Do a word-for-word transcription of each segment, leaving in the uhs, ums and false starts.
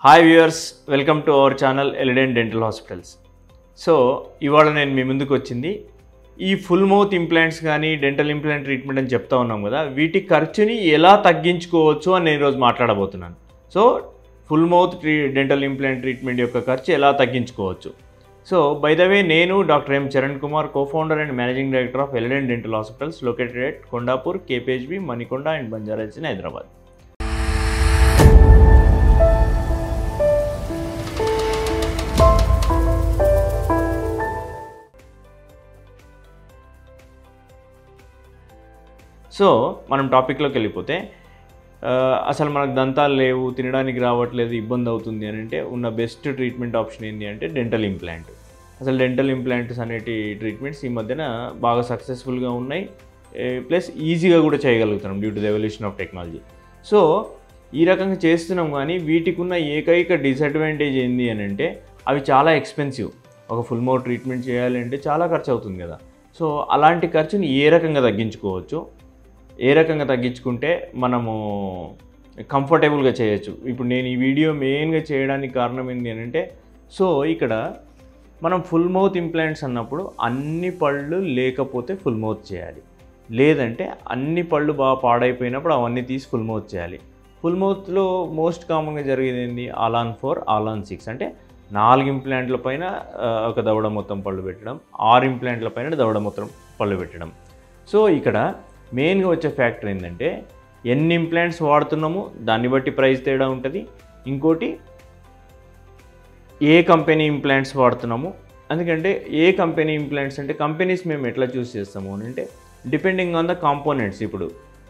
Hi viewers, welcome to our channel Elident dental hospitals. So ఇవాళ నేను మీ ముందుకు వచ్చింది ఈ ఫుల్ మౌత్ ఇంప్లాంట్స్ కానీ డెంటల్ ఇంప్లాంట్ ట్రీట్మెంట్ అని చెప్తా ఉన్నాం కదా, వీటి ఖర్చుని ఎలా తగ్గించుకోవచ్చు అని నేను ఈరోజు మాట్లాడబోతున్నాను. సో ఫుల్ మౌత్ ట్రీ డెంటల్ ఇంప్లాంట్ ట్రీట్మెంట్ యొక్క ఖర్చు ఎలా తగ్గించుకోవచ్చు. సో బై ద వే, నేను doctor M Charan Kumar, cofounder and managing director of Elident dental hospitals located at Kondapur, KPHB, Manikonda and Banjara Hills in Hyderabad. So మనం టాపిక్లోకి వెళ్ళిపోతే, అసలు మనకు దంతాలు లేవు, తినడానికి రావట్లేదు, ఇబ్బంది అవుతుంది అని అంటే ఉన్న బెస్ట్ ట్రీట్మెంట్ ఆప్షన్ ఏంటి అంటే డెంటల్ ఇంప్లాంట్. అసలు డెంటల్ ఇంప్లాంట్స్ అనేటి ట్రీట్మెంట్స్ ఈ మధ్యన బాగా సక్సెస్ఫుల్గా ఉన్నాయి, ప్లస్ ఈజీగా కూడా చేయగలుగుతున్నాం due to the evolution of technology. So ఈ రకంగా చేస్తున్నాం, కానీ వీటికి ఉన్న ఏకైక డిసడ్వాంటేజ్ ఏంటి అని అంటే అవి చాలా ఎక్స్పెన్సివ్. ఒక ఫుల్ మౌత్ ట్రీట్మెంట్ చేయాలి అంటే చాలా ఖర్చు అవుతుంది కదా. సో అలాంటి ఖర్చుని ఏ రకంగా తగ్గించుకోవచ్చు, ఏ రకంగా తగ్గించుకుంటే మనము కంఫర్టబుల్గా చేయొచ్చు. ఇప్పుడు నేను ఈ వీడియో మెయిన్గా చేయడానికి కారణం ఏంటి అని అంటే, సో ఇక్కడ మనం ఫుల్ మౌత్ ఇంప్లాంట్స్ అన్నప్పుడు అన్ని పళ్ళు లేకపోతే ఫుల్ మౌత్ చేయాలి, లేదంటే అన్ని పళ్ళు బాగా పాడైపోయినప్పుడు అవన్నీ తీసి ఫుల్ మౌత్ చేయాలి. ఫుల్ మౌత్లో మోస్ట్ కామన్గా జరిగేది ఏంటి, all on four, all on six, అంటే నాలుగు ఇంప్లాంట్ల పైన ఒక దవడ మొత్తం పళ్ళు పెట్టడం, ఆరు ఇంప్లాంట్ల పైన దవడ మొత్తం పళ్ళు పెట్టడం. సో ఇక్కడ మెయిన్గా వచ్చే ఫ్యాక్టర్ ఏంటంటే ఎన్ని ఇంప్లాంట్స్ వాడుతున్నామో దాన్ని బట్టి ప్రైస్ తేడా ఉంటుంది. ఇంకోటి ఏ కంపెనీ ఇంప్లాంట్స్ వాడుతున్నాము, ఎందుకంటే ఏ కంపెనీ ఇంప్లాంట్స్ అంటే కంపెనీస్ మేము ఎట్లా చూస్ చేస్తాము అని అంటే డిపెండింగ్ ఆన్ ద కాంపోనెంట్స్. ఇప్పుడు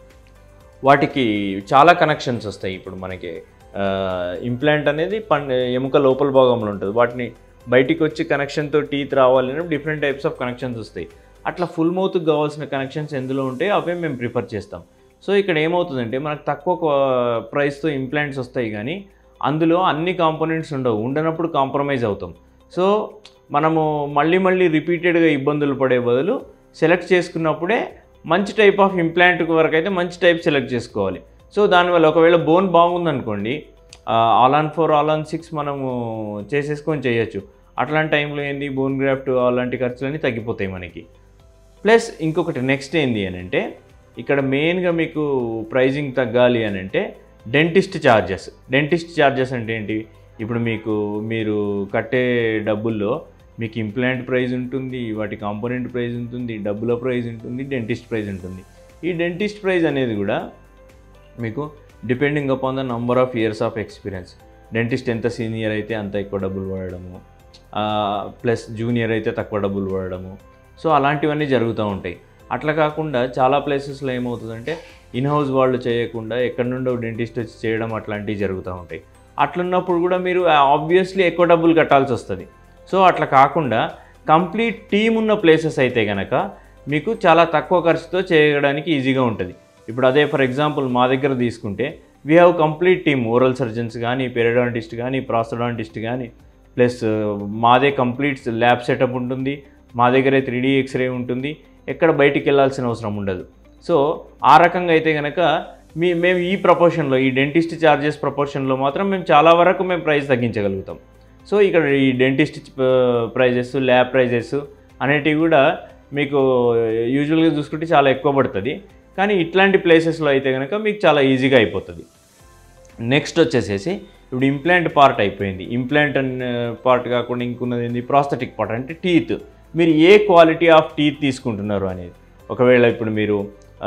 వాటికి చాలా కనెక్షన్స్ వస్తాయి. ఇప్పుడు మనకి ఇంప్లాంట్ అనేది పం ఎముక లోపల భాగంలో ఉంటుంది, వాటిని బయటికి వచ్చి కనెక్షన్తో టీత్ రావాలని డిఫరెంట్ టైప్స్ ఆఫ్ కనెక్షన్స్ వస్తాయి. అట్లా ఫుల్ మౌత్కి కావాల్సిన కనెక్షన్స్ ఎందులో ఉంటాయి అవే మేము ప్రిఫర్ చేస్తాం. సో ఇక్కడ ఏమవుతుందంటే మనకు తక్కువ ప్రైస్తో ఇంప్లాంట్స్ వస్తాయి, కానీ అందులో అన్ని కాంపోనెంట్స్ ఉండవు, ఉండనప్పుడు కాంప్రమైజ్ అవుతాం. సో మనము మళ్ళీ మళ్ళీ రిపీటెడ్గా ఇబ్బందులు పడే బదులు సెలెక్ట్ చేసుకున్నప్పుడే మంచి టైప్ ఆఫ్ ఇంప్లాంట్ వరకు అయితే మంచి టైప్ సెలెక్ట్ చేసుకోవాలి. సో దానివల్ల ఒకవేళ బోన్ బాగుందనుకోండి, all on four, all on six మనము చేసేసుకొని చేయొచ్చు. అట్లాంటి టైంలో ఏంది, బోన్ గ్రాఫ్ట్ అలాంటి ఖర్చులన్నీ తగ్గిపోతాయి మనకి. ప్లస్ ఇంకొకటి నెక్స్ట్ ఏంది అని అంటే, ఇక్కడ మెయిన్గా మీకు ప్రైజింగ్ తగ్గాలి అని అంటే డెంటిస్ట్ ఛార్జెస్. డెంటిస్ట్ ఛార్జెస్ అంటే ఏంటి, ఇప్పుడు మీకు మీరు కట్టే డబ్బుల్లో మీకు ఇంప్లాంట్ ప్రైజ్ ఉంటుంది, వాటి కాంపోనెంట్ ప్రైజ్ ఉంటుంది, డబ్బుల ప్రైజ్ ఉంటుంది, డెంటిస్ట్ ప్రైజ్ ఉంటుంది. ఈ డెంటిస్ట్ ప్రైజ్ అనేది కూడా మీకు depending upon the number of years of experience. Dentist ఎంత సీనియర్ అయితే అంత ఎక్కువ డబ్బులు పడడము, ప్లస్ జూనియర్ అయితే తక్కువ డబ్బులు పడడము. సో అలాంటివన్నీ జరుగుతూ ఉంటాయి. అట్లా కాకుండా చాలా ప్లేసెస్లో ఏమవుతుందంటే ఇన్హౌస్ వాళ్ళు చేయకుండా ఎక్కడి నుండో డెంటిస్ట్ వచ్చి చేయడం అట్లాంటివి జరుగుతూ ఉంటాయి. అట్లున్నప్పుడు కూడా మీరు ఆబ్వియస్లీ ఎక్కువ డబ్బులు కట్టాల్సి వస్తుంది. సో అట్లా కాకుండా కంప్లీట్ టీమ్ ఉన్న ప్లేసెస్ అయితే కనుక మీకు చాలా తక్కువ ఖర్చుతో చేయడానికి ఈజీగా ఉంటుంది. ఇప్పుడు అదే ఫర్ ఎగ్జాంపుల్ మా దగ్గర తీసుకుంటే we have complete team, oral surgeons కానీ, పెరిడాంటిస్ట్ కానీ, ప్రాస్థడాంటిస్ట్ కానీ, ప్లస్ మాదే కంప్లీట్ ల్యాబ్ సెటప్ ఉంటుంది, మా దగ్గరే త్రీ డీ ఎక్స్రే ఉంటుంది, ఎక్కడ బయటికి వెళ్ళాల్సిన అవసరం ఉండదు. సో ఆ రకంగా అయితే కనుక మీ మేము ఈ ప్రపోర్షన్లో, ఈ డెంటిస్ట్ ఛార్జెస్ ప్రపోర్షన్లో మాత్రం మేము చాలా వరకు మేము ప్రైస్ తగ్గించగలుగుతాం. సో ఇక్కడ ఈ డెంటిస్ట్ ప్రైజెస్, ల్యాబ్ ప్రైజెస్ అనేటివి కూడా మీకు యూజువల్గా చూసుకుంటే చాలా ఎక్కువ పడుతుంది, కానీ ఇట్లాంటి ప్లేసెస్లో అయితే కనుక మీకు చాలా ఈజీగా అయిపోతుంది. నెక్స్ట్ వచ్చేసేసి ఇప్పుడు ఇంప్లాంట్ పార్ట్ అయిపోయింది. ఇంప్లాంట్ పార్ట్ కాకుండా ఇంకున్నది ఏంది, ప్రాస్థెటిక్ పార్ట్ అంటే టీత్. మీరు ఏ క్వాలిటీ ఆఫ్ టీత్ తీసుకుంటున్నారు అనేది. ఒకవేళ ఇప్పుడు మీరు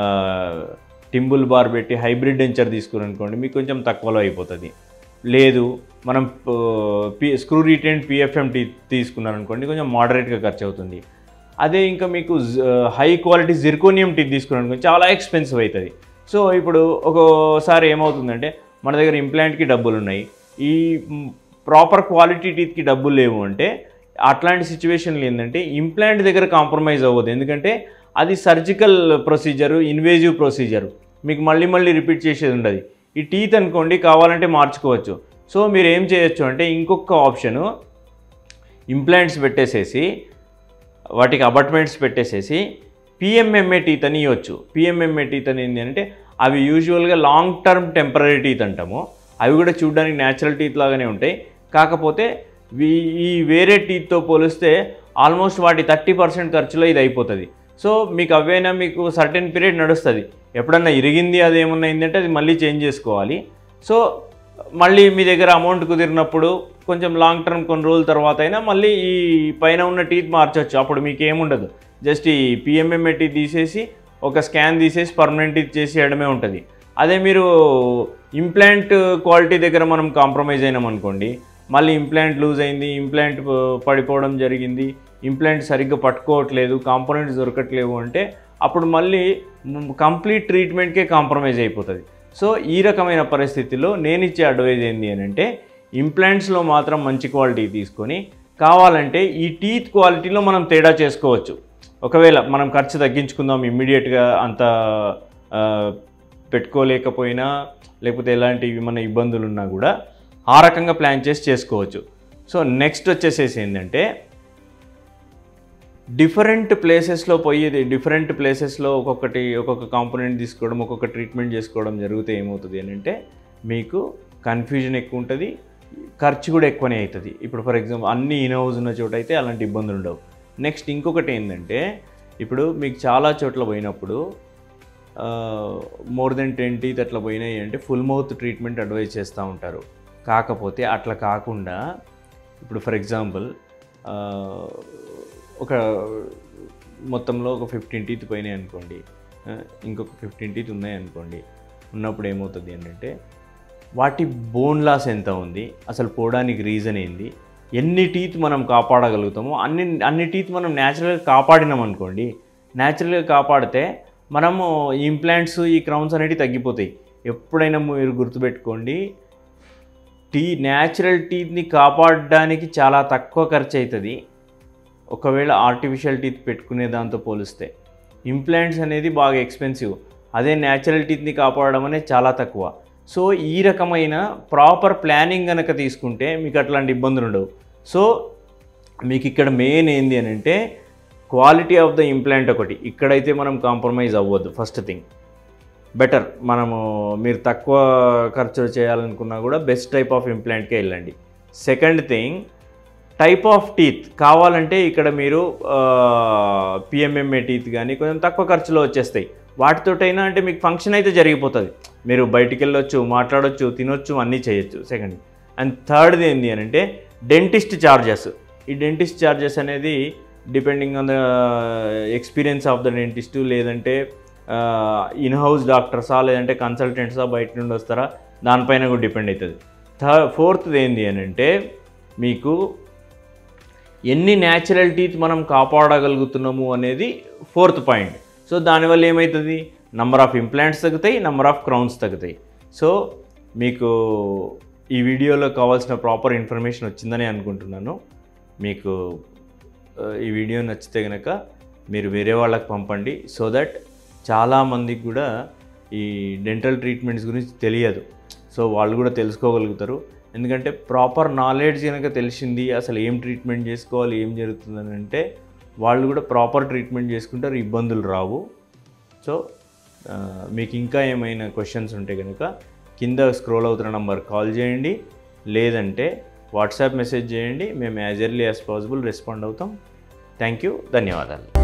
టింబుల్ బార్ పెట్టి హైబ్రిడ్ డెంచర్ తీసుకున్నారనుకోండి, మీకు కొంచెం తక్కువలో అయిపోతుంది. లేదు మనం P screw retain PFM teeth తీసుకున్నారనుకోండి, కొంచెం మోడరేట్గా ఖర్చు అవుతుంది. అదే ఇంకా మీకు హై క్వాలిటీ జిర్కోనియం టీత్ తీసుకున్నారనుకోండి, చాలా ఎక్స్పెన్సివ్ అవుతుంది. సో ఇప్పుడు ఒక్కోసారి ఏమవుతుందంటే మన దగ్గర ఇంప్లాంట్కి డబ్బులు ఉన్నాయి, ఈ ప్రాపర్ క్వాలిటీ టీత్కి డబ్బులు లేవు అంటే అట్లాంటి సిచ్యువేషన్లు ఏంటంటే ఇంప్లాంట్ దగ్గర కాంప్రమైజ్ అవ్వదు. ఎందుకంటే అది సర్జికల్ ప్రొసీజరు, ఇన్వేజివ్ ప్రొసీజరు, మీకు మళ్ళీ మళ్ళీ రిపీట్ చేసేది ఉండదు. ఈ టీత్ అనుకోండి కావాలంటే మార్చుకోవచ్చు. సో మీరు ఏం చేయొచ్చు అంటే ఇంకొక ఆప్షను, ఇంప్లాంట్స్ పెట్టేసేసి వాటికి అబట్మెంట్స్ పెట్టేసేసి పిఎంఎంఏ టీత్ అని ఇవ్వచ్చు. పిఎంఎంఏ టీత్ అని ఏంటి అంటే అవి యూజువల్గా లాంగ్ టర్మ్ టెంపరీ టీత్ అంటాము. అవి కూడా చూడడానికి న్యాచురల్ టీత్ లాగానే ఉంటాయి. కాకపోతే ఈ వేరే టీత్తో పోలిస్తే ఆల్మోస్ట్ వాటి థర్టీ పర్సెంట్ ఖర్చులో ఇది అయిపోతుంది. సో మీకు అవైనా మీకు సర్టెన్ పీరియడ్ నడుస్తుంది. ఎప్పుడన్నా ఇరిగింది అది ఏమన్నా అయిందంటే అది మళ్ళీ చేంజ్ చేసుకోవాలి. సో మళ్ళీ మీ దగ్గర అమౌంట్ కుదిరినప్పుడు కొంచెం లాంగ్ టర్మ్ కొన్ని రోజుల తర్వాత అయినా మళ్ళీ ఈ పైన ఉన్న టీత్ మార్చవచ్చు. అప్పుడు మీకు ఏముండదు, జస్ట్ ఈ పిఎంఎంఏ టీత్ తీసేసి ఒక స్కాన్ తీసేసి పర్మనెంట్ టీత్ చేసేయడమే ఉంటుంది. అదే మీరు ఇంప్లాంట్ క్వాలిటీ దగ్గర మనం కాంప్రమైజ్ అయినాం అనుకోండి, మళ్ళీ ఇంప్లాంట్ లూజ్ అయింది, ఇంప్లాంట్ పడిపోవడం జరిగింది, ఇంప్లాంట్ సరిగ్గా పట్టుకోవట్లేదు, కాంపోనెంట్స్ దొరకట్లేవు అంటే అప్పుడు మళ్ళీ కంప్లీట్ ట్రీట్మెంట్కే కాంప్రమైజ్ అయిపోతుంది. సో ఈ రకమైన పరిస్థితుల్లో నేను ఇచ్చే అడ్వైజ్ ఏంటి అని అంటే ఇంప్లాంట్స్లో మాత్రం మంచి క్వాలిటీ తీసుకొని కావాలంటే ఈ టీత్ క్వాలిటీలో మనం తేడా చేసుకోవచ్చు. ఒకవేళ మనం ఖర్చు తగ్గించుకుందాం ఇమ్మీడియట్గా అంత పెట్టుకోలేకపోయినా లేకపోతే ఎలాంటివి మన ఇబ్బందులు ఉన్నా కూడా ఆ రకంగా ప్లాన్ చేసి చేసుకోవచ్చు. సో నెక్స్ట్ వచ్చేసేసి ఏంటంటే డిఫరెంట్ ప్లేసెస్లో పోయేది డిఫరెంట్ ప్లేసెస్లో ఒక్కొక్కటి ఒక్కొక్క కాంపోనెంట్ తీసుకోవడం ఒక్కొక్క ట్రీట్మెంట్ చేసుకోవడం జరిగితే ఏమవుతుంది అని అంటే మీకు కన్ఫ్యూజన్ ఎక్కువ ఉంటుంది, ఖర్చు కూడా ఎక్కువనే అవుతుంది. ఇప్పుడు ఫర్ ఎగ్జాంపుల్ అన్ని ఇన్హౌస్ ఉన్న చోట అయితే అలాంటి ఇబ్బందులు ఉండవు. నెక్స్ట్ ఇంకొకటి ఏంటంటే ఇప్పుడు మీకు చాలా చోట్ల పోయినప్పుడు మోర్ దెన్ టెన్ టీత్ అట్లా పోయినాయి అంటే ఫుల్ మౌత్ ట్రీట్మెంట్ అడ్వైజ్ చేస్తూ ఉంటారు. కాకపోతే అట్లా కాకుండా ఇప్పుడు ఫర్ ఎగ్జాంపుల్ ఒక మొత్తంలో ఒక ఫిఫ్టీన్ టీత్ పోయినాయి అనుకోండి, ఇంకొక ఫిఫ్టీన్ టీత్ ఉన్నాయి అనుకోండి, ఉన్నప్పుడు ఏమవుతుంది అంటే వాటి బోన్ లాస్ ఎంత ఉంది, అసలు పోవడానికి రీజన్ ఏంది, ఎన్ని టీత్ మనం కాపాడగలుగుతామో అన్ని అన్ని టీత్ మనం న్యాచురల్గా కాపాడినాం అనుకోండి, న్యాచురల్గా కాపాడితే మనము ఈ ఇంప్లాంట్స్ ఈ క్రౌన్స్ అనేవి తగ్గిపోతాయి. ఎప్పుడైనా మీరు గుర్తుపెట్టుకోండి, టీ న్యాచురల్ టీత్ని కాపాడడానికి చాలా తక్కువ ఖర్చు అవుతుంది ఒకవేళ ఆర్టిఫిషియల్ టీత్ పెట్టుకునే దాంతో పోలిస్తే. ఇంప్లాంట్స్ అనేది బాగా ఎక్స్పెన్సివ్, అదే న్యాచురల్ టీత్ని కాపాడడం అనేది చాలా తక్కువ. సో ఈ రకమైన ప్రాపర్ ప్లానింగ్ కనుక తీసుకుంటే మీకు అట్లాంటి ఇబ్బందులు ఉండవు. సో మీకు ఇక్కడ మెయిన్ ఏంది అని అంటే క్వాలిటీ ఆఫ్ ద ఇంప్లాంట్ ఒకటి, ఇక్కడైతే మనం కాంప్రమైజ్ అవ్వద్దు. ఫస్ట్ థింగ్ బెటర్, మనము మీరు తక్కువ ఖర్చు చేయాలనుకున్నా కూడా బెస్ట్ టైప్ ఆఫ్ ఇంప్లాంట్కే వెళ్ళండి. Second thing type of teeth కావాలంటే ఇక్కడ మీరు పిఎంఎంఏ టీత్ కానీ కొంచెం తక్కువ ఖర్చులో వచ్చేస్తాయి. వాటితోటైనా అంటే మీకు ఫంక్షన్ అయితే జరిగిపోతుంది, మీరు బయటికి వెళ్ళొచ్చు, మాట్లాడొచ్చు, తినొచ్చు, అన్నీ చేయొచ్చు. సెకండ్ అండ్ థర్డ్ది ఏంటి అని అంటే డెంటిస్ట్ ఛార్జెస్. ఈ డెంటిస్ట్ ఛార్జెస్ అనేది depending on the experience of the dentist, లేదంటే ఇన్హౌస్ డాక్టర్సా లేదంటే కన్సల్టెంట్సా బయట నుండి వస్తారా దానిపైన కూడా డిపెండ్ అవుతుంది. థర్డ్ ఫోర్త్ది ఏంటి అని అంటే మీకు ఎన్ని న్యాచురల్ టీత్ మనం కాపాడగలుగుతున్నాము అనేది ఫోర్త్ పాయింట్. సో దానివల్ల ఏమవుతుంది, నంబర్ ఆఫ్ ఇంప్లాంట్స్ తగ్గుతాయి, నంబర్ ఆఫ్ క్రౌన్స్ తగ్గుతాయి. సో మీకు ఈ వీడియోలో కావాల్సిన ప్రాపర్ ఇన్ఫర్మేషన్ వచ్చిందని అనుకుంటున్నాను. మీకు ఈ వీడియో నచ్చితే కనుక మీరు వేరే వాళ్ళకి పంపండి, సో దట్ చాలామందికి కూడా ఈ డెంటల్ ట్రీట్మెంట్స్ గురించి తెలియదు. సో వాళ్ళు కూడా తెలుసుకోగలుగుతారు. ఎందుకంటే ప్రాపర్ నాలెడ్జ్ కనుక తెలిసింది అసలు ఏం ట్రీట్మెంట్ చేసుకోవాలి ఏం జరుగుతుందని అంటే వాళ్ళు కూడా ప్రాపర్ ట్రీట్మెంట్ చేసుకుంటారు, ఇబ్బందులు రావు. సో మీకు ఇంకా ఏమైనా క్వశ్చన్స్ ఉంటే కనుక కింద స్క్రోల్ అవుతున్న నంబర్ కాల్ చేయండి, లేదంటే వాట్సాప్ మెసేజ్ చేయండి. మేము as early as possible respond అవుతాం. థ్యాంక్ యూ, ధన్యవాదాలు.